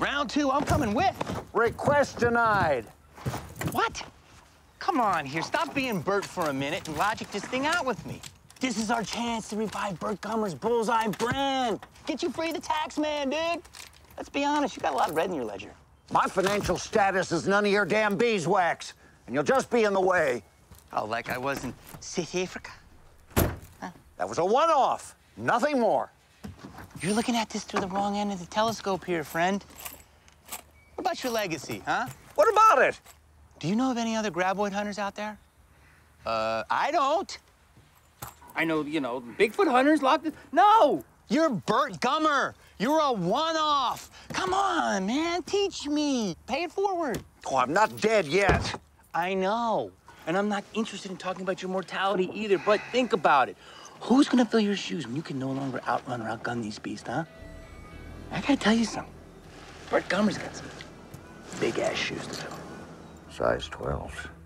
Round two, I'm coming with. Request denied. What? Come on here, stop being Burt for a minute and logic this thing out with me. This is our chance to revive Burt Gummer's bullseye brand. Get you free of the tax man, dude. Let's be honest, you got a lot of red in your ledger. My financial status is none of your damn beeswax, and you'll just be in the way. Oh, like I was in South Africa? Huh? That was a one-off, nothing more. You're looking at this through the wrong end of the telescope here, friend. What about your legacy, huh? What about it? Do you know of any other Graboid hunters out there? I don't. I know, Bigfoot hunters locked in. No! You're Burt Gummer. You're a one-off. Come on, man, teach me. Pay it forward. Oh, I'm not dead yet. I know. And I'm not interested in talking about your mortality either, but think about it. Who's gonna fill your shoes when you can no longer outrun or outgun these beasts, huh? I gotta tell you something. Burt Gummer's got some big-ass shoes to fill. Size 12s.